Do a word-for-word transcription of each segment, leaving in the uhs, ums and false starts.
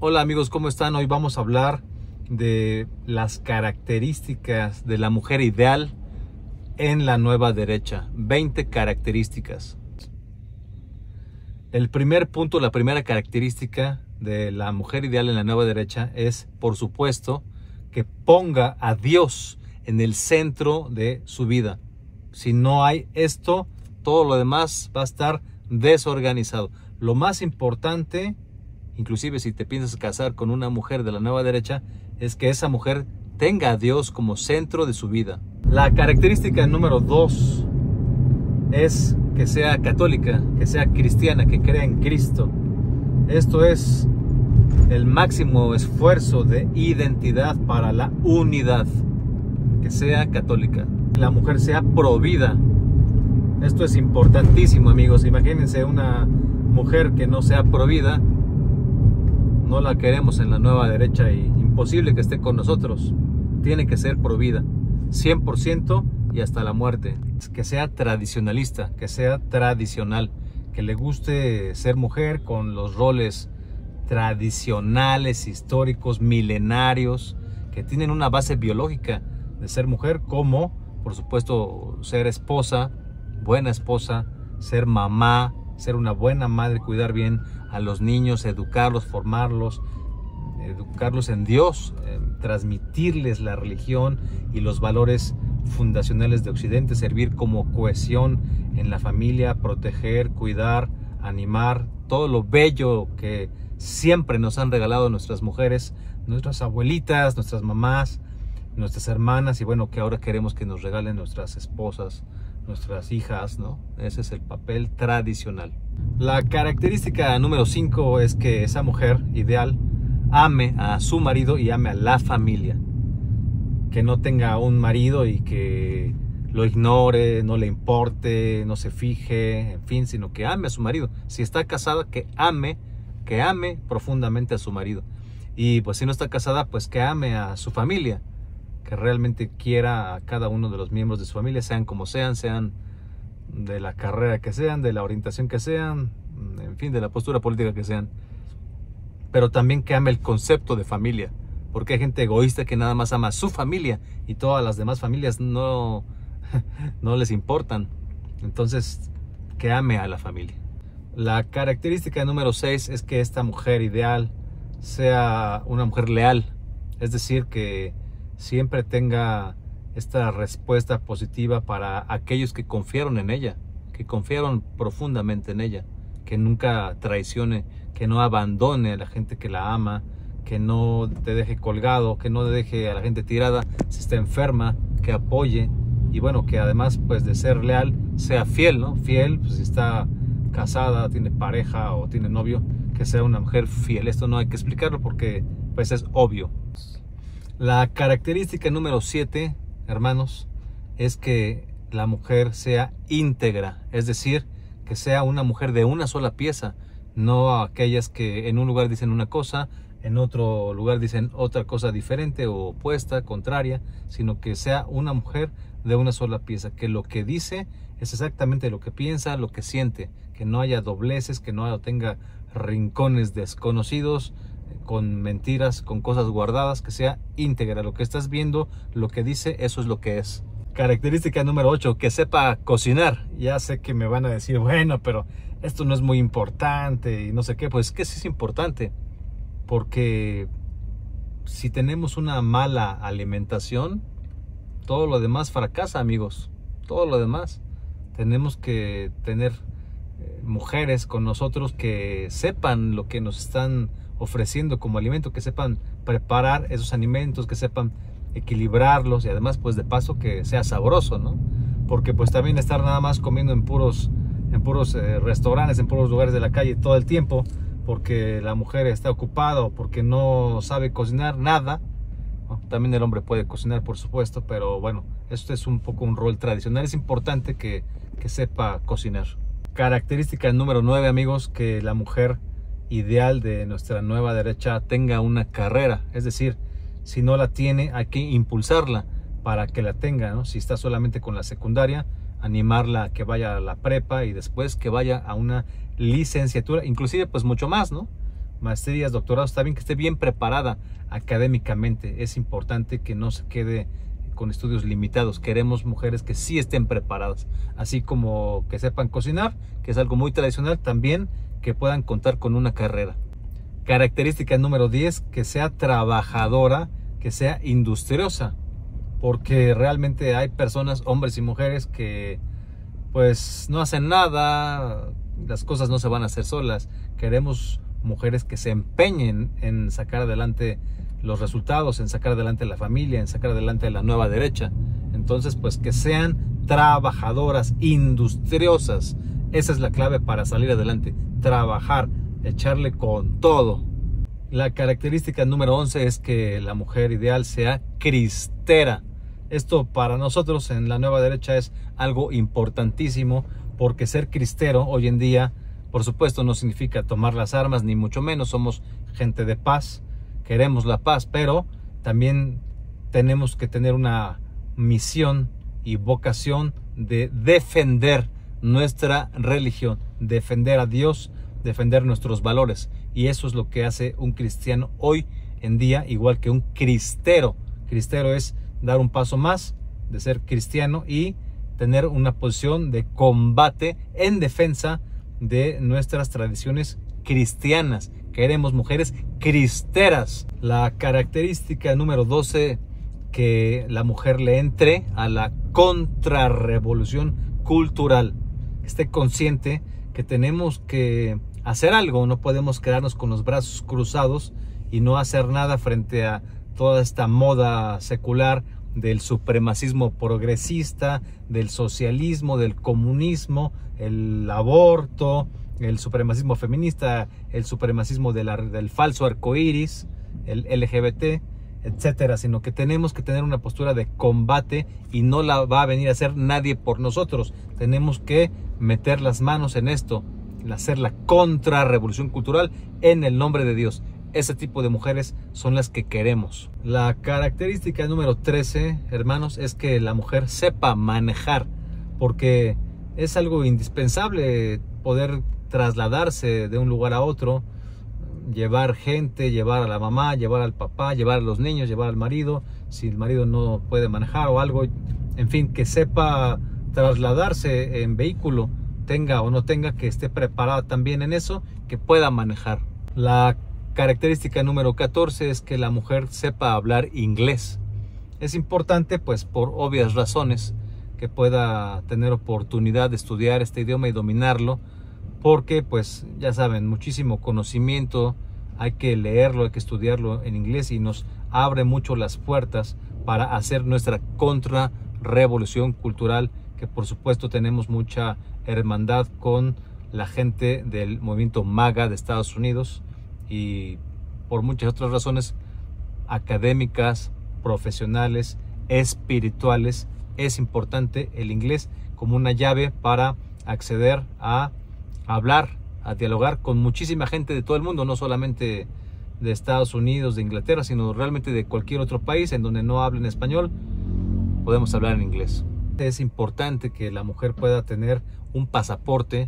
Hola amigos, ¿cómo están? Hoy vamos a hablar de las características de la mujer ideal en la nueva derecha. veinte características. El primer punto, la primera característica de la mujer ideal en la nueva derecha es, por supuesto, que ponga a Dios en el centro de su vida. Si no hay esto, todo lo demás va a estar desorganizado. Lo más importante, inclusive si te piensas casar con una mujer de la nueva derecha, es que esa mujer tenga a Dios como centro de su vida. La característica número dos es que sea católica, que sea cristiana, que crea en Cristo. Esto es el máximo esfuerzo de identidad para la unidad. Que sea católica. La mujer sea provida. Esto es importantísimo, amigos. Imagínense una mujer que no sea provida. No la queremos en la nueva derecha y imposible que esté con nosotros. Tiene que ser provida, cien por ciento y hasta la muerte. Que sea tradicionalista, que sea tradicional, que le guste ser mujer con los roles tradicionales, históricos, milenarios, que tienen una base biológica de ser mujer, como por supuesto ser esposa, buena esposa, ser mamá, ser una buena madre, cuidar bien a los niños, educarlos, formarlos, educarlos en Dios, eh, transmitirles la religión y los valores fundacionales de Occidente, servir como cohesión en la familia, proteger, cuidar, animar, todo lo bello que siempre nos han regalado nuestras mujeres, nuestras abuelitas, nuestras mamás, nuestras hermanas, y bueno, que ahora queremos que nos regalen nuestras esposas, nuestras hijas, ¿no? Ese es el papel tradicional. La característica número cinco es que esa mujer ideal ame a su marido y ame a la familia. Que no tenga un marido y que lo ignore, no le importe, no se fije, en fin, sino que ame a su marido. Si está casada, que ame, que ame profundamente a su marido. Y pues si no está casada, pues que ame a su familia. Que realmente quiera a cada uno de los miembros de su familia, sean como sean, sean de la carrera que sean, de la orientación que sean, en fin, de la postura política que sean. Pero también que ame el concepto de familia, porque hay gente egoísta que nada más ama a su familia y todas las demás familias no, no les importan. Entonces, que ame a la familia. La característica número seis es que esta mujer ideal sea una mujer leal, es decir, que siempre tenga esta respuesta positiva para aquellos que confiaron en ella, que confiaron profundamente en ella, que nunca traicione, que no abandone a la gente que la ama, que no te deje colgado, que no deje a la gente tirada si está enferma, que apoye, y bueno, que además pues de ser leal, sea fiel, ¿no? Fiel, pues si está casada, tiene pareja o tiene novio, que sea una mujer fiel. Esto no hay que explicarlo porque pues es obvio. La característica número siete, hermanos, es que la mujer sea íntegra, es decir, que sea una mujer de una sola pieza, no aquellas que en un lugar dicen una cosa, en otro lugar dicen otra cosa diferente o opuesta, contraria, sino que sea una mujer de una sola pieza, que lo que dice es exactamente lo que piensa, lo que siente, que no haya dobleces, que no tenga rincones desconocidos, con mentiras, con cosas guardadas, que sea íntegra. Lo que estás viendo, lo que dice, eso es lo que es. Característica número ocho, que sepa cocinar. Ya sé que me van a decir, bueno, pero esto no es muy importante y no sé qué. Pues que sí es importante, porque si tenemos una mala alimentación, todo lo demás fracasa, amigos. Todo lo demás. Tenemos que tener eh, mujeres con nosotros que sepan lo que nos están ofreciendo como alimento, que sepan preparar esos alimentos, que sepan equilibrarlos y además pues de paso que sea sabroso, ¿no? Porque pues también estar nada más comiendo en puros en puros eh, restaurantes, en puros lugares de la calle todo el tiempo, porque la mujer está ocupada o porque no sabe cocinar nada, ¿no? También el hombre puede cocinar, por supuesto, pero bueno, esto es un poco un rol tradicional. Es importante que, que sepa cocinar. Característica número nueve, amigos, que la mujer ideal de nuestra nueva derecha tenga una carrera, es decir, si no la tiene hay que impulsarla para que la tenga, ¿no? Si está solamente con la secundaria, animarla a que vaya a la prepa y después que vaya a una licenciatura, inclusive pues mucho más, ¿no? maestrías, doctorados, está bien que esté bien preparada académicamente. Es importante que no se quede con estudios limitados. Queremos mujeres que sí estén preparadas, así como que sepan cocinar, que es algo muy tradicional, también que puedan contar con una carrera. Característica número diez, que sea trabajadora, que sea industriosa, porque realmente hay personas, hombres y mujeres, que pues no hacen nada, las cosas no se van a hacer solas. Queremos mujeres que se empeñen en sacar adelante los resultados, en sacar adelante la familia, en sacar adelante la nueva derecha. Entonces, pues que sean trabajadoras, industriosas. Esa es la clave para salir adelante. Trabajar, echarle con todo. La característica número once es que la mujer ideal sea cristera. Esto para nosotros en la nueva derecha es algo importantísimo, porque ser cristero hoy en día, por supuesto, no significa tomar las armas, ni mucho menos. Somos gente de paz, queremos la paz, pero también tenemos que tener una misión y vocación de defender nuestra religión, defender a Dios, defender nuestros valores. Y eso es lo que hace un cristiano hoy en día, igual que un cristero. Cristero es dar un paso más de ser cristiano y tener una posición de combate en defensa de nuestras tradiciones cristianas. Queremos mujeres cristeras. La característica número doce, que la mujer le entre a la contrarrevolución cultural. Esté consciente que tenemos que hacer algo, no podemos quedarnos con los brazos cruzados y no hacer nada frente a toda esta moda secular del supremacismo progresista, del socialismo, del comunismo, el aborto, el supremacismo feminista, el supremacismo de la, del falso arcoíris, el L G B T, etcétera, sino que tenemos que tener una postura de combate y no la va a venir a hacer nadie por nosotros. Tenemos que meter las manos en esto, hacer la contrarrevolución cultural en el nombre de Dios. Ese tipo de mujeres son las que queremos. La característica número trece, hermanos, es que la mujer sepa manejar, porque es algo indispensable poder trasladarse de un lugar a otro, llevar gente, llevar a la mamá, llevar al papá, llevar a los niños, llevar al marido, si el marido no puede manejar o algo, en fin, que sepa trasladarse en vehículo, tenga o no tenga, que esté preparada también en eso, que pueda manejar. La característica número catorce es que la mujer sepa hablar inglés. Es importante, pues, por obvias razones, que pueda tener oportunidad de estudiar este idioma y dominarlo, porque, pues, ya saben, muchísimo conocimiento, hay que leerlo, hay que estudiarlo en inglés, y nos abre mucho las puertas para hacer nuestra contrarrevolución cultural, que por supuesto tenemos mucha hermandad con la gente del movimiento MAGA de Estados Unidos, y por muchas otras razones académicas, profesionales, espirituales. Es importante el inglés como una llave para acceder a hablar, a dialogar con muchísima gente de todo el mundo, no solamente de Estados Unidos, de Inglaterra, sino realmente de cualquier otro país en donde no hablen español. Podemos hablar en inglés. Es importante que la mujer pueda tener un pasaporte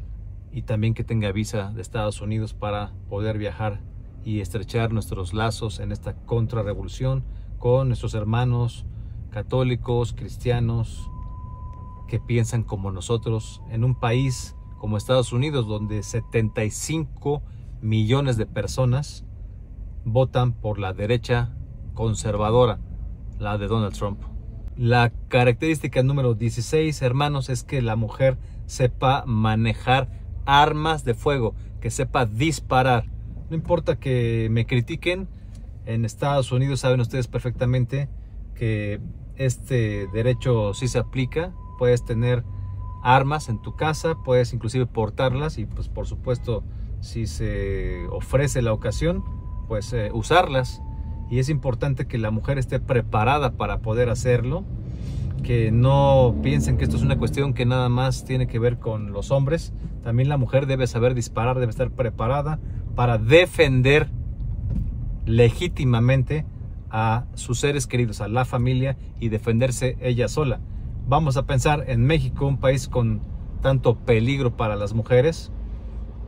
y también que tenga visa de Estados Unidos para poder viajar y estrechar nuestros lazos en esta contrarrevolución con nuestros hermanos católicos, cristianos, que piensan como nosotros, en un país como Estados Unidos, donde setenta y cinco millones de personas votan por la derecha conservadora, la de Donald Trump. La característica número dieciséis, hermanos, es que la mujer sepa manejar armas de fuego, que sepa disparar. No importa que me critiquen, en Estados Unidos saben ustedes perfectamente que este derecho sí se aplica. Puedes tener armas en tu casa, puedes inclusive portarlas, y pues por supuesto, si se ofrece la ocasión, pues eh, usarlas. Y es importante que la mujer esté preparada para poder hacerlo, que no piensen que esto es una cuestión que nada más tiene que ver con los hombres. También la mujer debe saber disparar, debe estar preparada para defender legítimamente a sus seres queridos, a la familia, y defenderse ella sola. Vamos a pensar en México, un país con tanto peligro para las mujeres.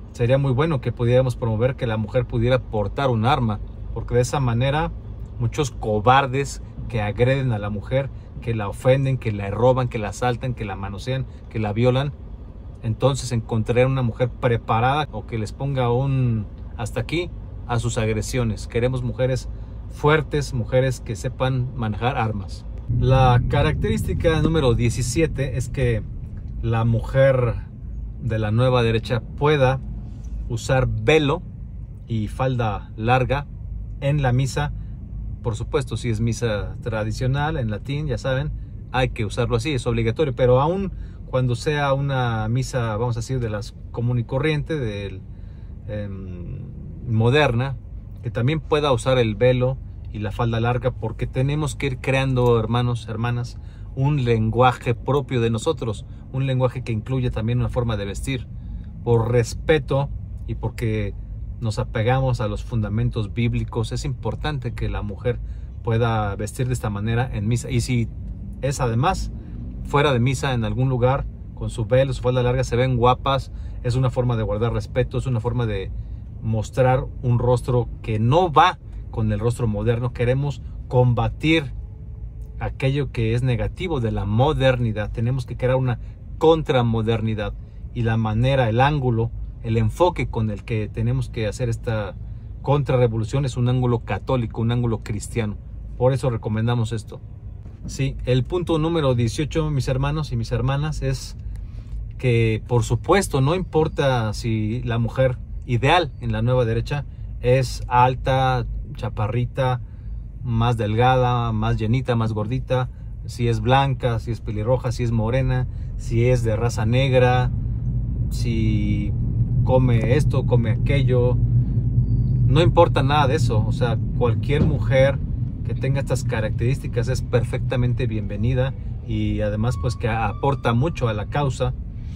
sería muy bueno que pudiéramos promover que la mujer pudiera portar un arma, porque de esa manera muchos cobardes que agreden a la mujer, que la ofenden, que la roban, que la asaltan, que la manosean, que la violan, entonces encontrarían una mujer preparada o que les ponga un hasta aquí a sus agresiones. Queremos mujeres fuertes, mujeres que sepan manejar armas. La característica número diecisiete es que la mujer de la nueva derecha pueda usar velo y falda larga en la misa. Por supuesto, si es misa tradicional en latín, ya saben, hay que usarlo así, es obligatorio, pero aún cuando sea una misa, vamos a decir, de las común y corriente, de, eh, moderna, que también pueda usar el velo y la falda larga, porque tenemos que ir creando, hermanos, hermanas, un lenguaje propio de nosotros, un lenguaje que incluye también una forma de vestir, por respeto y porque nos apegamos a los fundamentos bíblicos. Es importante que la mujer pueda vestir de esta manera en misa, y si es además fuera de misa en algún lugar con su velo, su falda larga, se ven guapas, es una forma de guardar respeto, es una forma de mostrar un rostro que no va con el rostro moderno. Queremos combatir aquello que es negativo de la modernidad, tenemos que crear una contramodernidad, y la manera, el ángulo, el enfoque con el que tenemos que hacer esta contrarrevolución es un ángulo católico, un ángulo cristiano. Por eso recomendamos esto. Sí, el punto número dieciocho, mis hermanos y mis hermanas, es que por supuesto no importa si la mujer ideal en la nueva derecha es alta, chaparrita, más delgada, más llenita, más gordita, si es blanca, si es pelirroja, si es morena, si es de raza negra, si come esto, come aquello, no importa nada de eso. O sea, cualquier mujer que tenga estas características es perfectamente bienvenida, y además pues que aporta mucho a la causa,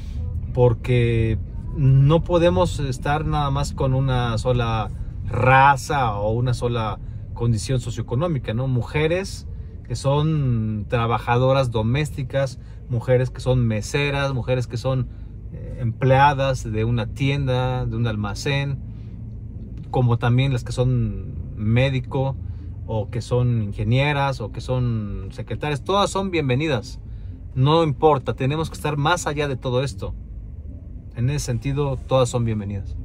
porque no podemos estar nada más con una sola raza o una sola condición socioeconómica, ¿no? Mujeres que son trabajadoras domésticas, mujeres que son meseras, mujeres que son eh, empleadas de una tienda, de un almacén, como también las que son médico, o que son ingenieras, o que son secretarias. Todas son bienvenidas, no importa, tenemos que estar más allá de todo esto. En ese sentido, todas son bienvenidas.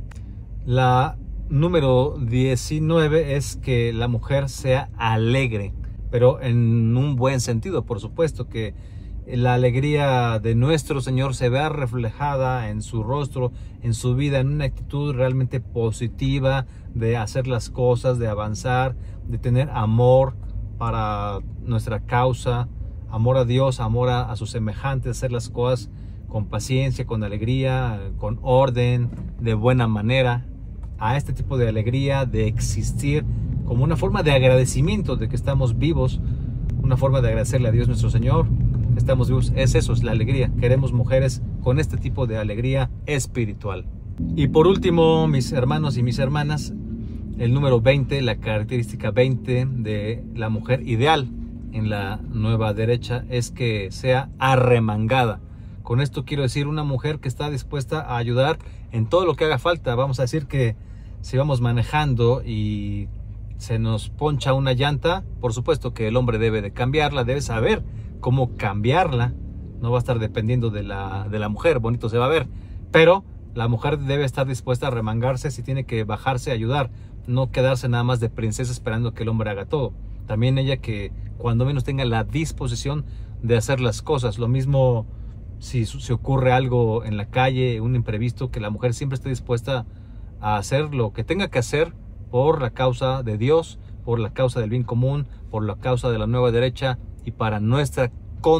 La número diecinueve es que la mujer sea alegre, pero en un buen sentido, por supuesto, que la alegría de nuestro Señor se vea reflejada en su rostro, en su vida, en una actitud realmente positiva de hacer las cosas, de avanzar, de tener amor para nuestra causa, amor a Dios, amor a, a sus semejantes, hacer las cosas con paciencia, con alegría, con orden, de buena manera. A este tipo de alegría, de existir como una forma de agradecimiento de que estamos vivos, una forma de agradecerle a Dios nuestro Señor que estamos vivos, es eso, es la alegría. Queremos mujeres con este tipo de alegría espiritual. Y por último, mis hermanos y mis hermanas, el número veinte, la característica veinte de la mujer ideal en la nueva derecha es que sea arremangada. Con esto quiero decir una mujer que está dispuesta a ayudar en todo lo que haga falta. Vamos a decir que si vamos manejando y se nos poncha una llanta, por supuesto que el hombre debe de cambiarla, debe saber cómo cambiarla. No va a estar dependiendo de la, de la mujer, bonito se va a ver. Pero la mujer debe estar dispuesta a remangarse si tiene que bajarse a ayudar. No quedarse nada más de princesa esperando que el hombre haga todo. También ella que cuando menos tenga la disposición de hacer las cosas. Lo mismo si se ocurre algo en la calle, un imprevisto, que la mujer siempre esté dispuesta a hacer lo que tenga que hacer por la causa de Dios, por la causa del bien común, por la causa de la nueva derecha y para nuestra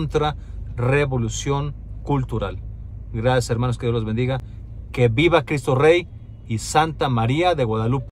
contrarrevolución cultural. Gracias, hermanos, que Dios los bendiga. Que viva Cristo Rey y Santa María de Guadalupe.